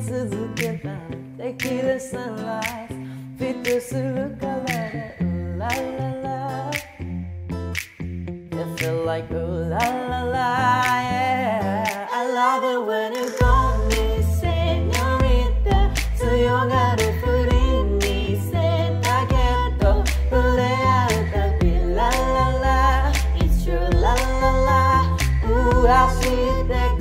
続けばできるサンライズフィットするからだラララ I feel like ooh la la la yeah I love it when you call me señorita 強がるふり見せたけど触れ合うたびラララ It's true la la la ooh 走って